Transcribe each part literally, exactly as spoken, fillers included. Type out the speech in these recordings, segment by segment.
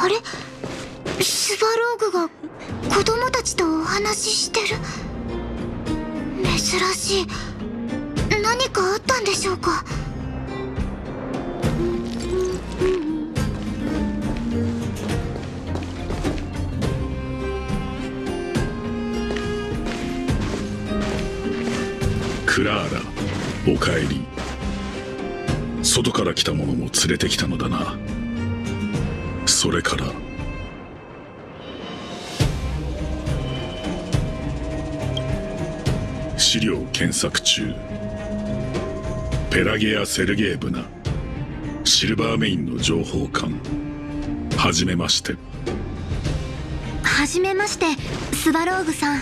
あれ、スバローグが子供たちとお話ししてる。珍しい。何かあったんでしょうか。 クラーラ、おかえり。外から来た者も連れてきたのだな。それから資料検索中。ペラゲア・セルゲーブナ、シルバーメインの情報官。はじめまして。 はじめまして、スバローグさん。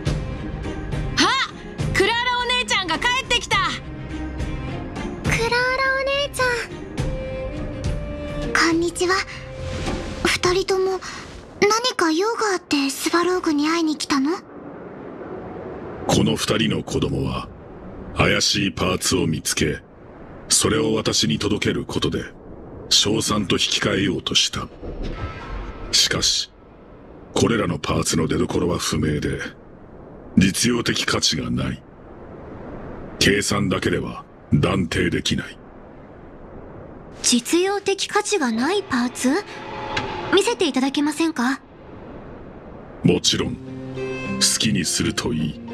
クラーラお姉ちゃんが帰ってきた。 クラーラお姉ちゃん、こんにちは。二人とも何か用があってスバローグに会いに来たの？ この二人の子供は怪しいパーツを見つけ、それを私に届けることで賞賛と引き換えようとした。しかしこれらのパーツの出所は不明で実用的価値がない。計算だけでは断定できない。 実用的価値がないパーツ？見せていただけませんか？ もちろん、好きにするといい。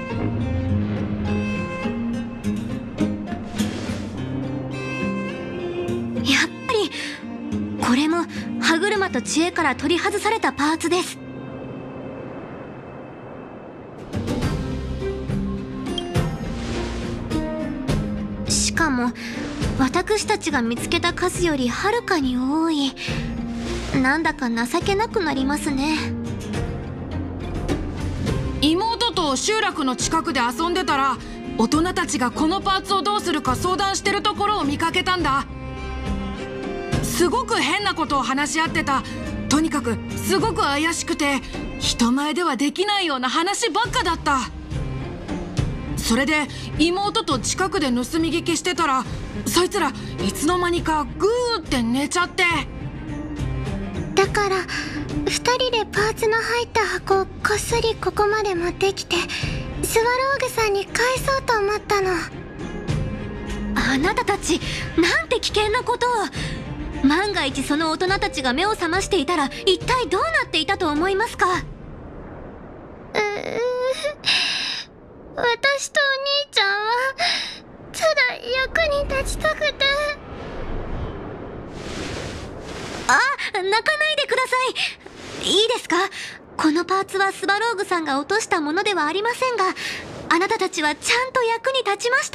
やっぱりこれも歯車と知恵から取り外されたパーツです。しかも私たちが見つけた数よりはるかに多い。なんだか情けなくなりますね。 妹と集落の近くで遊んでたら、大人たちがこのパーツをどうするか相談してるところを見かけたんだ。すごく変なことを話し合ってた。とにかくすごく怪しくて、人前ではできないような話ばっかだった。それで妹と近くで盗み聞きしてたら、そいつらいつの間にかグーって寝ちゃって。 だからふたりでパーツの入った箱をこっそりここまで持ってきてスワローグさんに返そうと思ったの。あなたたち、なんて危険なことを。万が一その大人たちが目を覚ましていたら一体どうなっていたと思いますか？うー私とお兄ちゃんはただ役に立ちたくて。あ、泣かないでください。いいですか？このパーツはスバローグさんが落としたものではありませんが、あなたたちはちゃんと役に立ちました。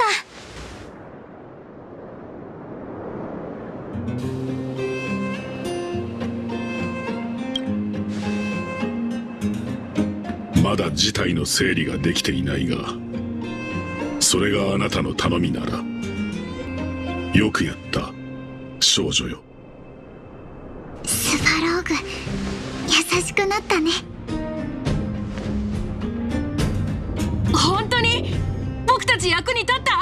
まだ事態の整理ができていないが、それがあなたの頼みならよくやった、少女よ。 スバローグ、優しくなったね。 本当に僕たち役に立った？や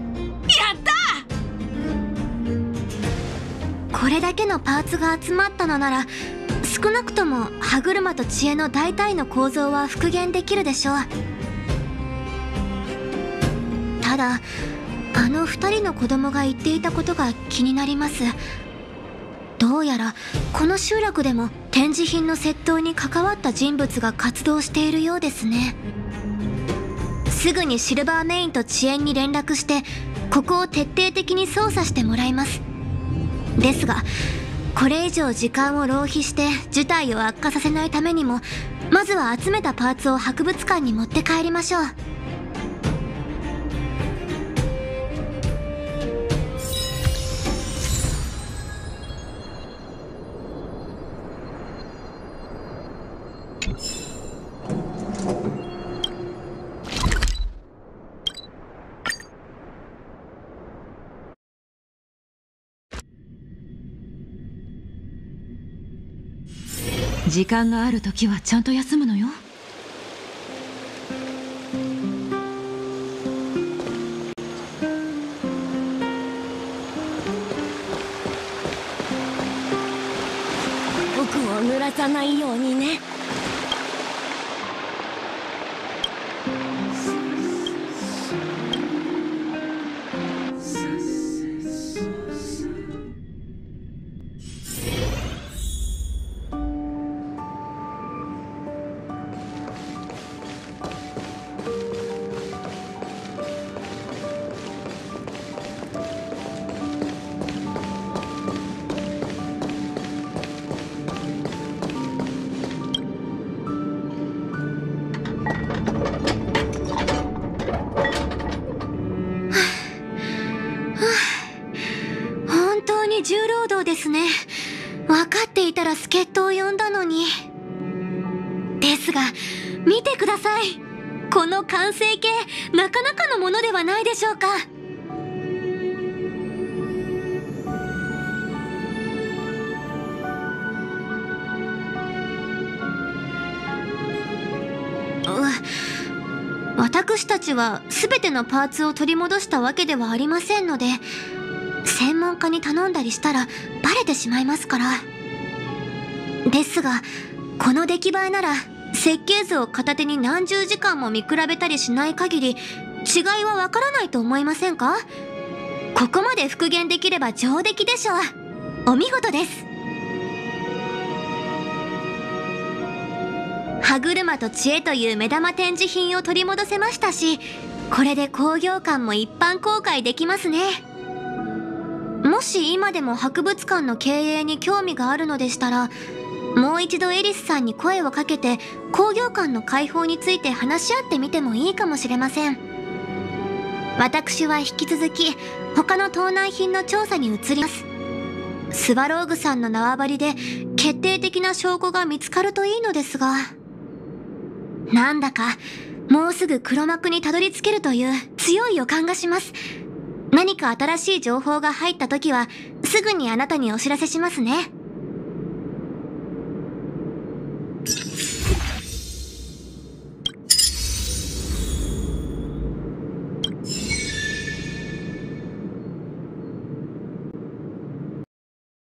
った！ これだけのパーツが集まったのなら、少なくとも歯車と知恵の大体の構造は復元できるでしょう。ただ、あの二人の子供が言っていたことが気になります。どうやらこの集落でも展示品の窃盗に関わった人物が活動しているようですね。すぐにシルバーメインと遅延に連絡してここを徹底的に捜査してもらいます。ですがこれ以上時間を浪費して事態を悪化させないためにも、まずは集めたパーツを博物館に持って帰りましょう。 時間があるときはちゃんと休むのよ。 僕濡らさないようにね。 重労働ですね。分かっていたら助っ人を呼んだのに。ですが、見てください。この完成形、なかなかのものではないでしょうか。う、私たちは全てのパーツを取り戻したわけではありませんので、専門家に頼んだりしたらバレてしまいますから。ですが、この出来栄えなら設計図を片手に何十時間も見比べたりしない限り違いはわからないと思いませんか？ここまで復元できれば上出来でしょう。お見事です。歯車と知恵という目玉展示品を取り戻せましたし、これで工業館も一般公開できますね。もし今でも博物館の経営に興味があるのでしたら、もう一度エリスさんに声をかけて工業館の開放について話し合ってみてもいいかもしれません。私は引き続き他の盗難品の調査に移ります。スワローグさんの縄張りで決定的な証拠が見つかるといいのですが、なんだかもうすぐ黒幕にたどり着けるという強い予感がします。何か新しい情報が入った時はすぐにあなたにお知らせしますね。